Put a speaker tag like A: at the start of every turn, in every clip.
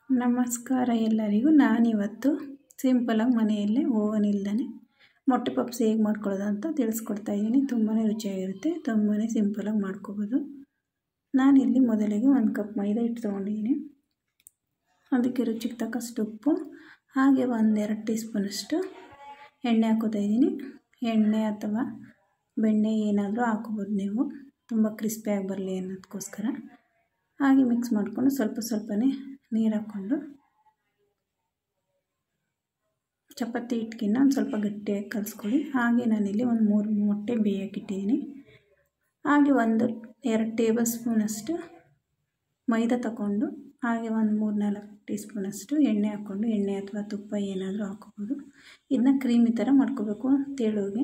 A: ನಮಸ್ಕಾರ ಎಲ್ಲರಿಗೂ. ನಾನಿವತ್ತು ಸಿಂಪಲಾಗಿ ಮನೆಯಲ್ಲೇ ಓವನ್ ಇಲ್ಲದೇ ಮೊಟ್ಟೆ ಪಪ್ಸ್ ಹೇಗೆ ಮಾಡ್ಕೊಳ್ಳೋದು ಅಂತ ತಿಳಿಸ್ಕೊಡ್ತಾ ಇದ್ದೀನಿ. ತುಂಬಾ ರುಚಿಯಾಗಿರುತ್ತೆ, ತುಂಬಾ ಸಿಂಪಲಾಗಿ ಮಾಡ್ಕೋಬೋದು. ನಾನಿಲ್ಲಿ ಮೊದಲಿಗೆ 1 ಕಪ್ ಮೈದಾ ಹಿಟ್ಟು ತೊಗೊಂಡಿದ್ದೀನಿ. ಅದಕ್ಕೆ ರುಚಿಗೆ ತಕ್ಕಷ್ಟು ಉಪ್ಪು, ಹಾಗೆ 1-2 ಟೀ ಸ್ಪೂನಷ್ಟು ಎಣ್ಣೆ ಹಾಕೋತಾ ಇದ್ದೀನಿ. ಎಣ್ಣೆ ಅಥವಾ ಬೆಣ್ಣೆ ಏನಾದರೂ ಹಾಕೋಬೋದು ನೀವು, ತುಂಬ ಕ್ರಿಸ್ಪಿಯಾಗಿ ಬರಲಿ ಅನ್ನೋದಕ್ಕೋಸ್ಕರ. ಹಾಗೆ ಮಿಕ್ಸ್ ಮಾಡಿಕೊಂಡು ಸ್ವಲ್ಪನೇ ನೀರು ಹಾಕ್ಕೊಂಡು ಚಪಾತಿ ಹಿಟ್ಟಿಗಿನ್ನ ಒಂದು ಸ್ವಲ್ಪ ಗಟ್ಟಿಯಾಗಿ ಕಲಿಸ್ಕೊಳ್ಳಿ. ಹಾಗೆ ನಾನಿಲ್ಲಿ ಒಂದು 3 ಮೊಟ್ಟೆ ಬೇಯಕ್ಕಿಟ್ಟಿದ್ದೀನಿ. ಹಾಗೆ 1-2 ಟೇಬಲ್ ಸ್ಪೂನಷ್ಟು ಮೈದಾ ತಗೊಂಡು, ಹಾಗೆ ಒಂದು 3-4 ಟೀ ಸ್ಪೂನಷ್ಟು ಎಣ್ಣೆ ಹಾಕ್ಕೊಂಡು, ಎಣ್ಣೆ ಅಥವಾ ತುಪ್ಪ ಏನಾದರೂ ಹಾಕೋಬೋದು. ಇದನ್ನ ಕ್ರೀಮಿ ಥರ ಮಾಡ್ಕೋಬೇಕು. ತೆಳುಗೆ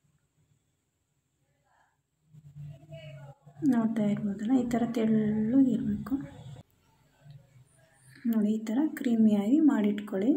A: ನೋಡ್ತಾ ಇರ್ಬೋದಲ್ಲ, ಈ ಥರ ತೆಳ್ಳಗಿರಬೇಕು ನೋಡಿ. ಈ ಥರ ಕ್ರೀಮಿಯಾಗಿ ಮಾಡಿಟ್ಕೊಳ್ಳಿ.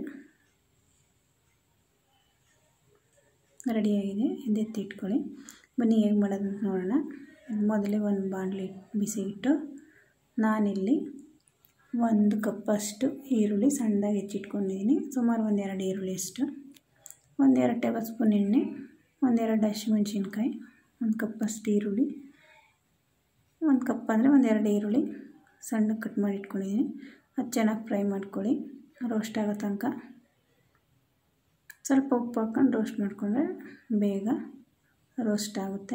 A: ರೆಡಿಯಾಗಿದೆ, ಇದೆತ್ತಿ ಇಟ್ಕೊಳ್ಳಿ. ಬನ್ನಿ ಹೇಗೆ ಮಾಡೋದು ಅಂತ ನೋಡೋಣ. ಮೊದಲೇ ಒಂದು ಬಾಣಲಿ ಬಿಸಿ ಇಟ್ಟು, ನಾನಿಲ್ಲಿ 1 ಕಪ್ಪಷ್ಟು ಈರುಳ್ಳಿ ಸಣ್ಣದಾಗಿ ಹೆಚ್ಚಿಟ್ಕೊಂಡಿದ್ದೀನಿ. ಸುಮಾರು 1-2 ಈರುಳ್ಳಿ ಅಷ್ಟು, 1-2 ಟೇಬಲ್ ಸ್ಪೂನ್ ಎಣ್ಣೆ, 1-2 ಹಸಿಮೆಣಸಿನ್ಕಾಯಿ, 1 ಕಪ್ಪಷ್ಟು ಈರುಳ್ಳಿ, 1 ಕಪ್ ಅಂದರೆ 1-2 ಈರುಳ್ಳಿ ಸಣ್ಣ ಕಟ್ ಮಾಡಿ ಇಟ್ಕೊಂಡಿದ್ದೀನಿ. ಅದು ಚೆನ್ನಾಗಿ ಫ್ರೈ ಮಾಡ್ಕೊಳ್ಳಿ, ರೋಸ್ಟ್ ಆಗೋ ತನಕ. ಸ್ವಲ್ಪ ಉಪ್ಪು ಹಾಕ್ಕೊಂಡು ರೋಸ್ಟ್ ಮಾಡಿಕೊಂಡ್ರೆ ಬೇಗ ರೋಸ್ಟ್ ಆಗುತ್ತೆ.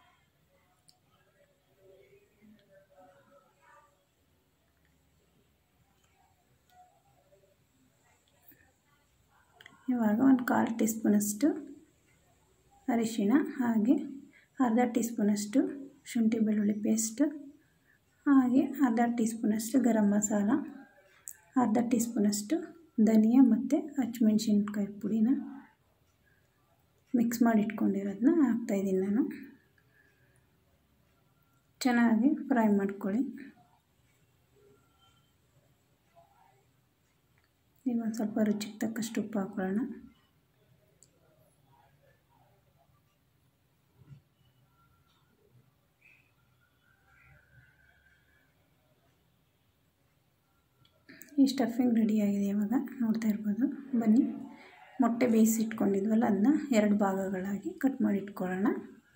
A: ಇವಾಗ 1/4 ಟೀ ಸ್ಪೂನಷ್ಟು ಅರಿಶಿಣ, ಹಾಗೆ ಅರ್ಧ ಟೀ ಸ್ಪೂನಷ್ಟು ಶುಂಠಿ ಬೆಳ್ಳುಳ್ಳಿ ಪೇಸ್ಟ್, ಹಾಗೆ ಅರ್ಧ ಟೀ ಸ್ಪೂನಷ್ಟು ಗರಂ ಮಸಾಲ, ಅರ್ಧ ಟೀ ಸ್ಪೂನಷ್ಟು ಧನಿಯಾ ಮತ್ತು ಹಸಿಮೆಣಸಿನ್ಕಾಯಿ ಪುಡಿನ ಮಿಕ್ಸ್ ಮಾಡಿ ಇಟ್ಕೊಂಡಿರೋದನ್ನ ಹಾಕ್ತಾಯಿದ್ದೀನಿ ನಾನು. ಚೆನ್ನಾಗಿ ಫ್ರೈ ಮಾಡ್ಕೊಳ್ಳಿ. ಈಗ ಒಂದು ಸ್ವಲ್ಪ ರುಚಿಗೆ ತಕ್ಕಷ್ಟು ಉಪ್ಪು ಹಾಕೊಳ್ಳೋಣ. ಈ ಸ್ಟಫಿಂಗ್ ರೆಡಿಯಾಗಿದೆ. ಇವಾಗ ನೋಡ್ತಾ ಇರ್ಬೋದು. ಬನ್ನಿ, ಮೊಟ್ಟೆ ಬೇಯಿಸಿ ಇಟ್ಕೊಂಡಿದ್ವಲ್ಲ, ಅದನ್ನ 2 ಭಾಗಗಳಾಗಿ ಕಟ್ ಮಾಡಿ ಇಟ್ಕೊಳ್ಳೋಣ.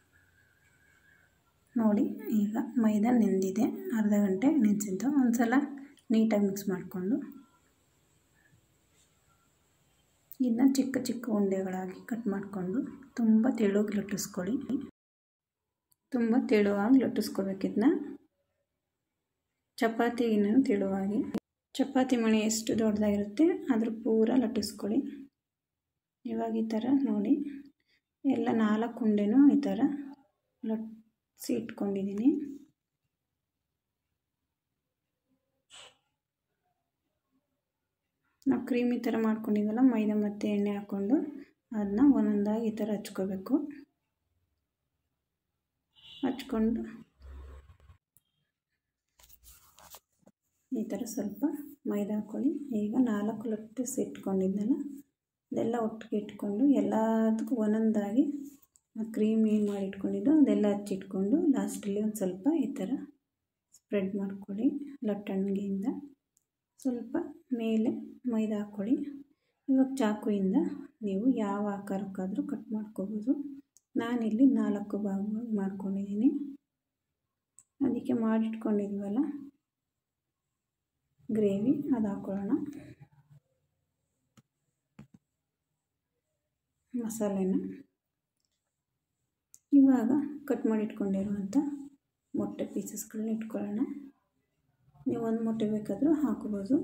A: ನೋಡಿ, ಈಗ ಮೈದಾ ನೆಂದಿದೆ, ಅರ್ಧ ಗಂಟೆ ನೆನೆಸಿದ್ದು. ಒಂದು ಸಲ ನೀಟಾಗಿ ಮಿಕ್ಸ್ ಮಾಡಿಕೊಂಡು ಇದನ್ನ ಚಿಕ್ಕ ಉಂಡೆಗಳಾಗಿ ಕಟ್ ಮಾಡಿಕೊಂಡು ತುಂಬ ತೆಳುವಾಗಿ ಲಟ್ಟಿಸ್ಕೊಳ್ಳಿ. ತುಂಬ ತೆಳುವಾಗಿ ಲಟ್ಟಿಸ್ಕೋಬೇಕಿದ್ನ, ಚಪಾತಿಗಿನ್ನೂ ತೆಳುವಾಗಿ. ಚಪಾತಿ ಮಣೆ ಎಷ್ಟು ದೊಡ್ಡದಾಗಿರುತ್ತೆ ಅದ್ರ ಪೂರ ಲಟ್ಟಿಸ್ಕೊಳ್ಳಿ. ಇವಾಗ ಈ ಥರ ನೋಡಿ, ಎಲ್ಲ 4 ಉಂಡೆನೂ ಈ ಥರ ಲಟ್ಟಿಸಿ ಇಟ್ಕೊಂಡಿದ್ದೀನಿ. ನಾವು ಕ್ರೀಮಿ ಥರ ಮಾಡ್ಕೊಂಡಿದ್ವಲ್ಲ, ಮೈದಾ ಮತ್ತು ಎಣ್ಣೆ ಹಾಕ್ಕೊಂಡು ಅದನ್ನ ಒಂದೊಂದಾಗಿ ಈ ಥರ ಹಚ್ಕೋಬೇಕು. ಹಚ್ಕೊಂಡು ಈ ಥರ ಸ್ವಲ್ಪ ಮೈದಾ ಹಾಕ್ಕೊಳ್ಳಿ. ಈಗ 4 ಲಟ್ಟಿಸಿ ಇಟ್ಕೊಂಡಿದ್ದೆಲ್ಲ ಅದೆಲ್ಲ ಒಟ್ಟಿಗೆ ಇಟ್ಕೊಂಡು ಎಲ್ಲದಕ್ಕೂ ಒಂದೊಂದಾಗಿ ಕ್ರೀಮ್ ಏನು ಮಾಡಿ ಇಟ್ಕೊಂಡಿದ್ದು ಅದೆಲ್ಲ ಹಚ್ಚಿಟ್ಕೊಂಡು ಲಾಸ್ಟಲ್ಲಿ ಒಂದು ಸ್ವಲ್ಪ ಈ ಥರ ಸ್ಪ್ರೆಡ್ ಮಾಡ್ಕೊಳ್ಳಿ. ಲಟ್ಟಣಿಗೆಯಿಂದ ಸ್ವಲ್ಪ ಮೇಲೆ ಮೈದಾ ಹಾಕ್ಕೊಳ್ಳಿ. ಇವಾಗ ಚಾಕುಯಿಂದ ನೀವು ಯಾವ ಆಕಾರಕ್ಕಾದರೂ ಕಟ್ ಮಾಡ್ಕೋಬೋದು. ನಾನಿಲ್ಲಿ 4 ಭಾಗ ಮಾಡ್ಕೊಂಡಿದ್ದೀನಿ. ಅದಕ್ಕೆ ಮಾಡಿಟ್ಕೊಂಡಿದ್ವಲ್ಲ ಗ್ರೇವಿ, ಅದು ಹಾಕ್ಕೊಳ್ಳೋಣ. ಮಸಾಲೆನ ಇವಾಗ ಕಟ್ ಮಾಡಿ ಇಟ್ಕೊಂಡಿರುವಂಥ ಮೊಟ್ಟೆ ಪೀಸಸ್ಗಳನ್ನ ಇಟ್ಕೊಳ್ಳೋಣ. ನೀವು 1 ಮೊಟ್ಟೆ ಬೇಕಾದರೂ ಹಾಕೋಬೋದು.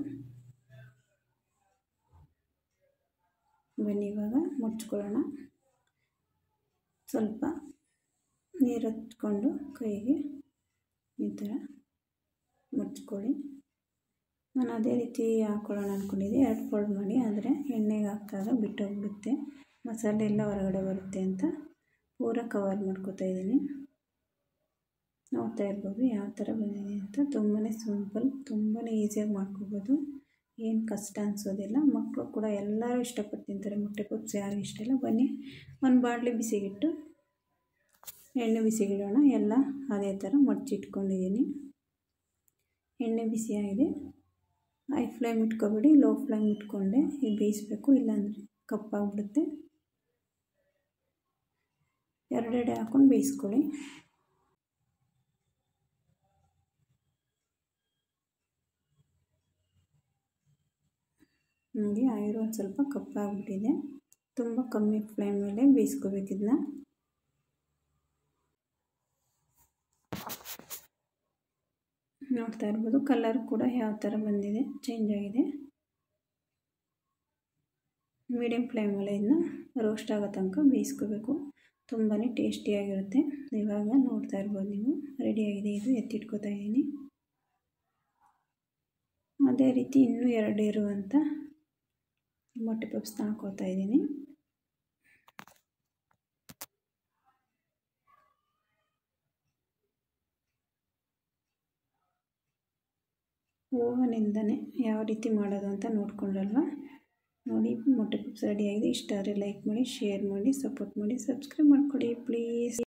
A: ಬನ್ನಿ ಇವಾಗ ಮುಚ್ಕೊಳ್ಳೋಣ. ಸ್ವಲ್ಪ ನೀರು ಹಚ್ಕೊಂಡು ಕೈಗೆ ಈ ಥರ ಮುಚ್ಕೊಳ್ಳಿ. ನಾನು ಅದೇ ರೀತಿ ಹಾಕ್ಕೊಳ್ಳೋಣ ಅಂದ್ಕೊಂಡಿದ್ದೆ, 2 ಫೋಲ್ಡ್ ಮಾಡಿ, ಆದರೆ ಎಣ್ಣೆಗೆ ಹಾಕಿದಾಗ ಬಿಟ್ಟೋಗ್ಬಿಡುತ್ತೆ, ಮಸಾಲೆ ಎಲ್ಲ ಹೊರಗಡೆ ಬರುತ್ತೆ ಅಂತ ಪೂರ ಕವರ್ ಮಾಡ್ಕೋತಾ ಇದ್ದೀನಿ. ನೋಡ್ತಾ ಇರ್ಬೋದು ಯಾವ ಥರ ಬಂದಿದೆ ಅಂತ. ತುಂಬಾ ಸಿಂಪಲ್, ತುಂಬಾ ಈಸಿಯಾಗಿ ಮಾಡ್ಕೋಬೋದು, ಏನು ಕಷ್ಟ ಅನಿಸೋದಿಲ್ಲ. ಮಕ್ಕಳು ಕೂಡ ಎಲ್ಲರೂ ಇಷ್ಟಪಟ್ಟು ತಿಂತಾರೆ ಮೊಟ್ಟೆ ಪಪ್ಸ್, ಯಾರು ಇಷ್ಟ ಇಲ್ಲ. ಬನ್ನಿ, ಒಂದು ಬಾಣಲಿ ಬಿಸಿಗಿಟ್ಟು ಎಣ್ಣೆ ಬಿಸಿಗಿಡೋಣ. ಎಲ್ಲ ಅದೇ ಥರ ಮಡ್ಚಿಟ್ಕೊಂಡಿದ್ದೀನಿ. ಎಣ್ಣೆ ಬಿಸಿಯಾಗಿದೆ, ಹೈ ಫ್ಲೇಮ್ ಇಟ್ಕೊಬೇಡಿ, ಲೋ ಫ್ಲೇಮ್ ಇಟ್ಕೊಂಡೆ ಇದು ಬೇಯಿಸಬೇಕು, ಇಲ್ಲಾಂದರೆ ಕಪ್ಪಾಗ್ಬಿಡುತ್ತೆ. ಎರಡೆಡೆ ಹಾಕ್ಕೊಂಡು ಬೇಯಿಸ್ಕೊಳ್ಳಿ. ನೋಡಿ ಆಯಿಲ್ ಒಂದು ಸ್ವಲ್ಪ ಕಪ್ಪಾಗ್ಬಿಟ್ಟಿದೆ. ತುಂಬ ಕಮ್ಮಿ ಫ್ಲೇಮ್ ಮೇಲೆ ಬೇಯಿಸ್ಕೋಬೇಕು ಇದನ್ನ. ನೋಡ್ತಾ ಇರ್ಬೋದು ಕಲರ್ ಕೂಡ ಯಾವ ಥರ ಬಂದಿದೆ, ಚೇಂಜ್ ಆಗಿದೆ. ಮೀಡಿಯಮ್ ಫ್ಲೇಮಲ್ಲಿ ಇದನ್ನ ರೋಸ್ಟ್ ಆಗೋ ತನಕ ಬೇಯಿಸ್ಕೋಬೇಕು. ತುಂಬಾ ಟೇಸ್ಟಿಯಾಗಿರುತ್ತೆ. ಇವಾಗ ನೋಡ್ತಾ ಇರ್ಬೋದು ನೀವು, ರೆಡಿಯಾಗಿದೆ. ಇದು ಎತ್ತಿಟ್ಕೋತಾ ಇದ್ದೀನಿ. ಅದೇ ರೀತಿ ಇನ್ನೂ 2 ಇರುವಂಥ ಮೊಟ್ಟೆ ಪಪ್ಸ್ನ ಹಾಕೋತಾ ಇದ್ದೀನಿ. ಓವನಿಂದನೇ ಯಾವ ರೀತಿ ಮಾಡೋದು ಅಂತ ನೋಡ್ಕೊಂಡ್ರಲ್ವ. ನೋಡಿ ಮೊಟ್ಟೆ ಪಪ್ಸ್ ರೆಡಿಯಾಗಿದೆ. ಇಷ್ಟ ಆದರೆ ಲೈಕ್ ಮಾಡಿ, ಶೇರ್ ಮಾಡಿ, ಸಪೋರ್ಟ್ ಮಾಡಿ, ಸಬ್ಸ್ಕ್ರೈಬ್ ಮಾಡಿಕೊಡಿ ಪ್ಲೀಸ್.